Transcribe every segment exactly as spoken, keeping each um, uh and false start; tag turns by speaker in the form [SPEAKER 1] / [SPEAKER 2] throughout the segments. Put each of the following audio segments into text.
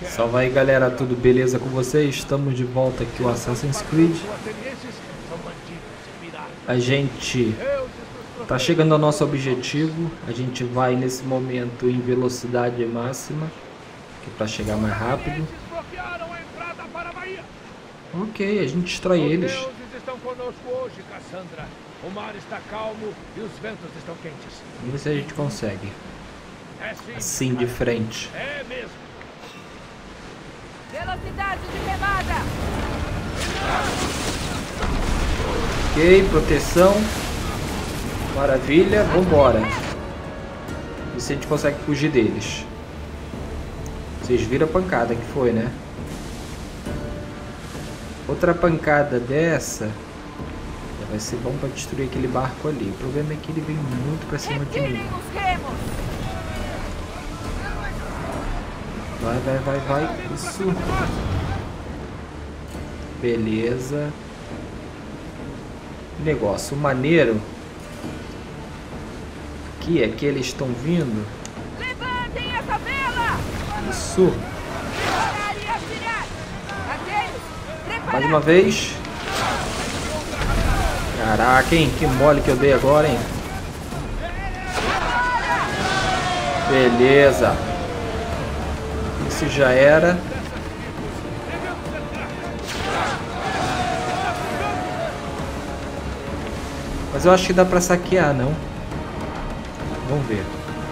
[SPEAKER 1] Salve aí, galera, tudo beleza com vocês? Estamos de volta aqui o Assassin's Creed. A gente tá chegando ao nosso objetivo. A gente vai nesse momento em velocidade máxima, que é para chegar mais rápido. Ok, a gente destrói eles.
[SPEAKER 2] Os deuses estão conosco hoje, Cassandra. O mar está calmo e os ventos estão quentes.
[SPEAKER 1] Vamos ver se a gente consegue.
[SPEAKER 2] É sim,
[SPEAKER 1] Assim, de frente.
[SPEAKER 2] É mesmo.
[SPEAKER 3] Velocidade de remada!
[SPEAKER 1] Ok, proteção. Maravilha, vambora. E se a gente consegue fugir deles. Vocês viram a pancada que foi, né? Outra pancada dessa já vai ser bom para destruir aquele barco ali. O problema é que ele vem muito para cima de mim.
[SPEAKER 3] Os remos!
[SPEAKER 1] Vai, vai, vai, vai. Isso. Beleza. Negócio maneiro aqui é que eles estão vindo.
[SPEAKER 3] Levantem essa vela!
[SPEAKER 1] Isso.
[SPEAKER 3] Preparar e atirar! Aqueles! Preparar!
[SPEAKER 1] Mais uma vez. Caraca, hein? Que mole que eu dei agora, hein? Beleza. Isso já era. Mas eu acho que dá pra saquear, não? Vamos ver.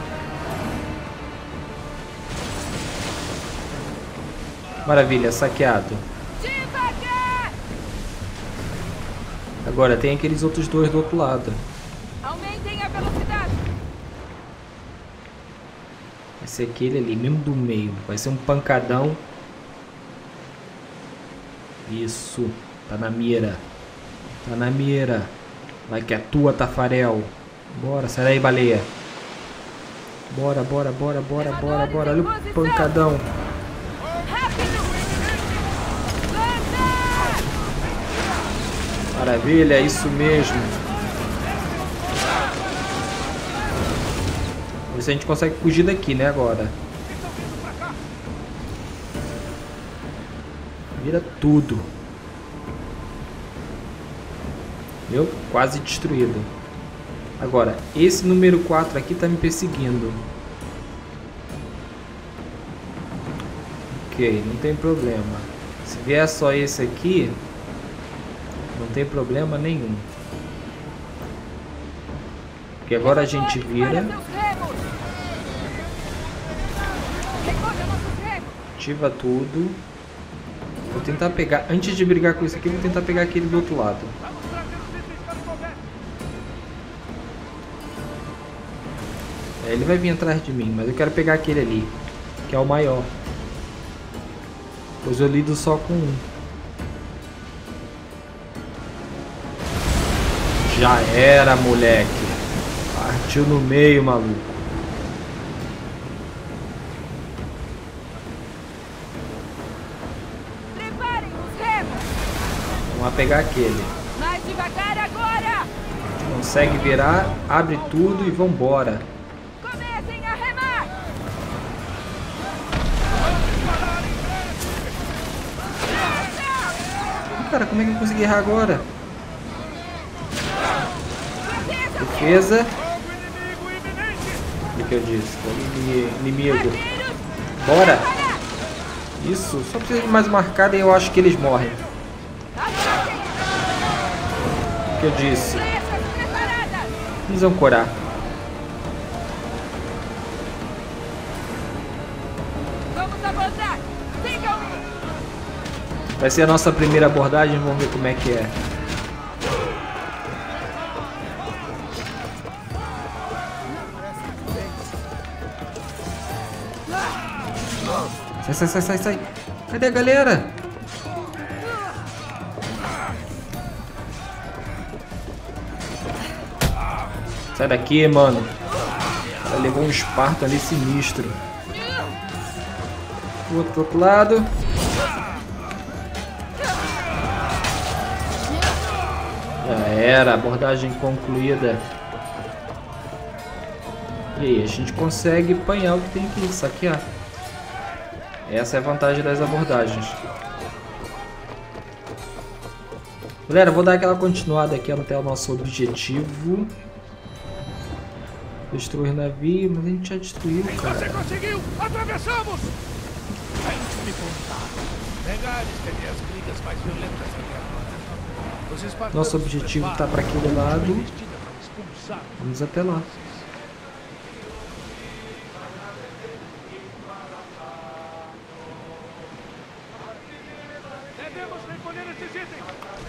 [SPEAKER 1] Maravilha, saqueado.
[SPEAKER 3] Devagar!
[SPEAKER 1] Agora tem aqueles outros dois do outro lado.
[SPEAKER 3] Aumentem a velocidade!
[SPEAKER 1] Vai ser aquele ali, mesmo do meio. Vai ser um pancadão. Isso. Tá na mira. Tá na mira. Vai que é tua, Tafarel. Bora, sai daí, baleia. Bora, bora, bora, bora, bora, bora. Olha o pancadão.
[SPEAKER 3] Rápido! Lança!
[SPEAKER 1] Maravilha, é isso mesmo. Vamos ver se a gente consegue fugir daqui, né, agora. Vira tudo. Viu? Quase destruído. Agora, esse número quatro aqui tá me perseguindo. Ok, não tem problema. Se vier só esse aqui, não tem problema nenhum. Porque agora a gente vira. Ativa tudo. Vou tentar pegar. Antes de brigar com isso aqui, vou tentar pegar aquele do outro lado. É, ele vai vir atrás de mim, mas eu quero pegar aquele ali, que é o maior. Pois eu lido só com um. Já era, moleque. Partiu no meio, maluco.
[SPEAKER 3] Preparem os remos!
[SPEAKER 1] Vamos lá pegar aquele.
[SPEAKER 3] Mais devagar agora!
[SPEAKER 1] Consegue virar, abre tudo e vambora.
[SPEAKER 3] Comecem a remar!
[SPEAKER 1] Cara, como é que eu consegui errar agora? Defesa. O que eu disse? Inimigo. Bora. Isso. Só precisa de mais marcada e eu acho que eles morrem. O que eu disse? Vamos ancorar.
[SPEAKER 3] Vamos abordar! Sigam-me!
[SPEAKER 1] Vai ser a nossa primeira abordagem. Vamos ver como é que é. Sai, sai, sai, sai, sai. Cadê a galera? Sai daqui, mano. Ela levou um esparto ali sinistro. Do outro, outro lado. Já era, abordagem concluída. E aí, a gente consegue apanhar o que tem que saquear. Essa é a vantagem das abordagens. Galera, vou dar aquela continuada aqui até o nosso objetivo. Destruir navio, mas a gente já destruiu, cara.
[SPEAKER 2] Você conseguiu! Atravessamos! Antes me contar. Megares teve as brigas mais violentas da guerra. Os espartanos
[SPEAKER 1] Nosso objetivo tá para aquele lado. Vamos até lá.
[SPEAKER 2] Devemos recolher esses itens!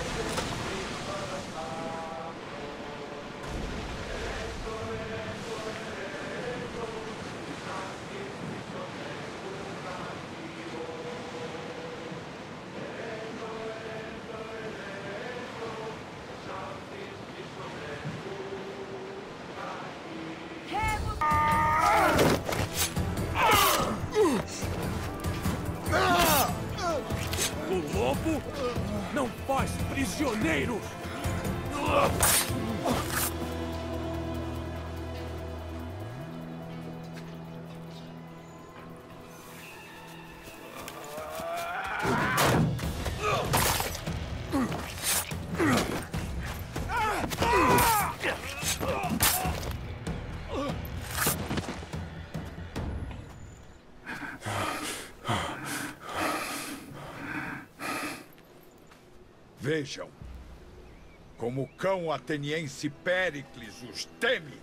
[SPEAKER 4] O lobo não faz prisioneiros!
[SPEAKER 5] Vejam como o cão ateniense Péricles os teme.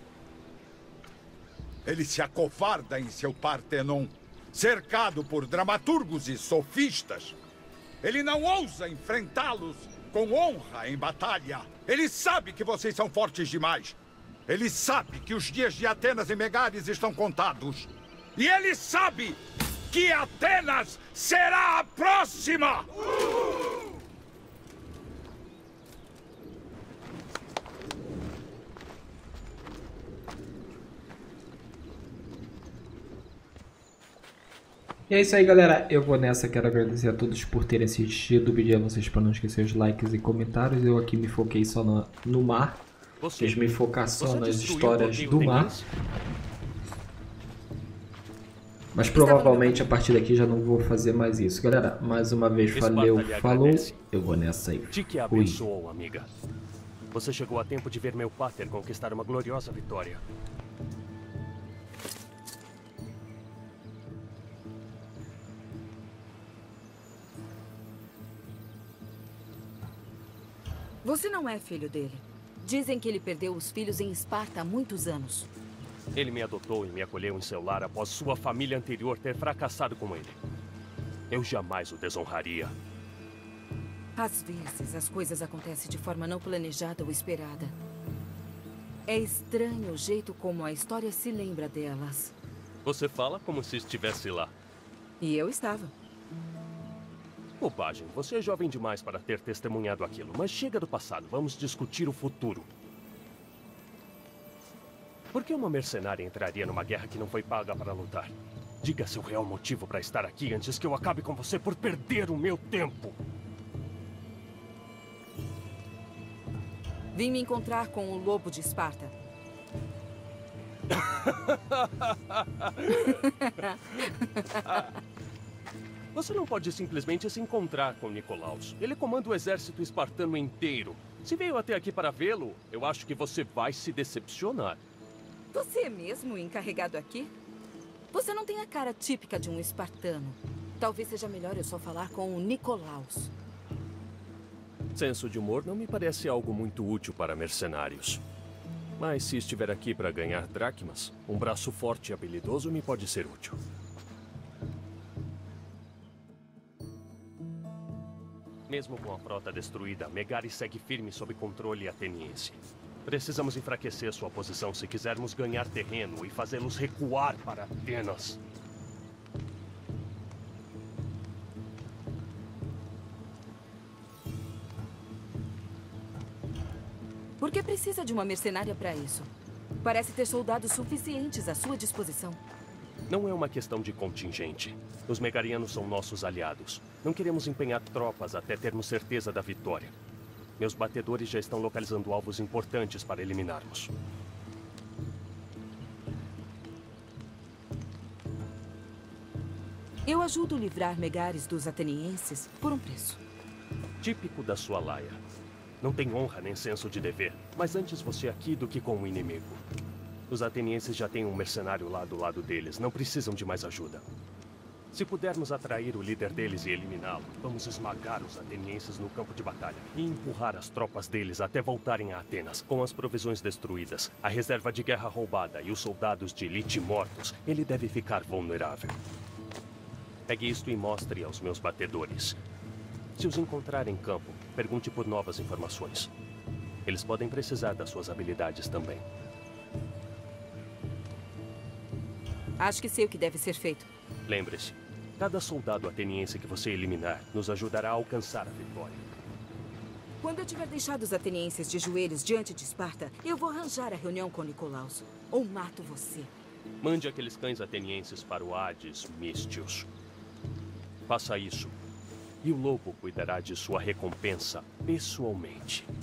[SPEAKER 5] Ele se acovarda em seu Partenon, cercado por dramaturgos e sofistas. Ele não ousa enfrentá-los com honra em batalha. Ele sabe que vocês são fortes demais. Ele sabe que os dias de Atenas e Megares estão contados. E ele sabe que Atenas será a próxima!
[SPEAKER 1] E é isso aí, galera. Eu vou nessa. Quero agradecer a todos por terem assistido. Pedir a vocês para não esquecer os likes e comentários. Eu aqui me foquei só no, no mar. Vocês me focar só nas histórias do mar. Mas provavelmente a partir daqui já não vou fazer mais isso. Galera, mais uma vez, valeu, falou. Eu vou nessa aí.
[SPEAKER 4] Te abençoou, amiga. Você chegou a tempo de ver meu pater conquistar uma gloriosa vitória.
[SPEAKER 6] Você não é filho dele. Dizem que ele perdeu os filhos em Esparta há muitos anos.
[SPEAKER 4] Ele me adotou e me acolheu em seu lar após sua família anterior ter fracassado com ele. Eu jamais o desonraria.
[SPEAKER 6] Às vezes, as coisas acontecem de forma não planejada ou esperada. É estranho o jeito como a história se lembra delas.
[SPEAKER 4] Você fala como se estivesse lá.
[SPEAKER 6] E eu estava.
[SPEAKER 4] Bobagem, você é jovem demais para ter testemunhado aquilo, mas chega do passado, vamos discutir o futuro. Por que uma mercenária entraria numa guerra que não foi paga para lutar? Diga seu real motivo para estar aqui antes que eu acabe com você por perder o meu tempo.
[SPEAKER 6] Vim me encontrar com o lobo de Esparta.
[SPEAKER 4] Você não pode simplesmente se encontrar com Nicolaus. Ele comanda o exército espartano inteiro. Se veio até aqui para vê-lo, eu acho que você vai se decepcionar.
[SPEAKER 6] Você é mesmo o encarregado aqui? Você não tem a cara típica de um espartano. Talvez seja melhor eu só falar com o Nicolaus.
[SPEAKER 4] Senso de humor não me parece algo muito útil para mercenários. Mas se estiver aqui para ganhar dracmas, um braço forte e habilidoso me pode ser útil. Mesmo com a frota destruída, Megares segue firme sob controle ateniense. Precisamos enfraquecer sua posição se quisermos ganhar terreno e fazê-los recuar para Atenas.
[SPEAKER 6] Por que precisa de uma mercenária para isso? Parece ter soldados suficientes à sua disposição.
[SPEAKER 4] Não é uma questão de contingente. Os megarianos são nossos aliados. Não queremos empenhar tropas até termos certeza da vitória. Meus batedores já estão localizando alvos importantes para eliminarmos.
[SPEAKER 6] Eu ajudo a livrar Megares dos atenienses por um preço.
[SPEAKER 4] Típico da sua laia. Não tem honra nem senso de dever, mas antes você aqui do que com o inimigo. Os atenienses já têm um mercenário lá do lado deles, não precisam de mais ajuda. Se pudermos atrair o líder deles e eliminá-lo, vamos esmagar os atenienses no campo de batalha e empurrar as tropas deles até voltarem a Atenas. Com as provisões destruídas, a reserva de guerra roubada e os soldados de elite mortos, ele deve ficar vulnerável. Pegue isto e mostre aos meus batedores. Se os encontrar em campo, pergunte por novas informações. Eles podem precisar das suas habilidades também.
[SPEAKER 6] Acho que sei o que deve ser feito.
[SPEAKER 4] Lembre-se, cada soldado ateniense que você eliminar nos ajudará a alcançar a vitória.
[SPEAKER 6] Quando eu tiver deixado os atenienses de joelhos diante de Esparta, eu vou arranjar a reunião com Nicolaus. Ou mato você.
[SPEAKER 4] Mande aqueles cães atenienses para o Hades Místios. Faça isso, e o lobo cuidará de sua recompensa pessoalmente.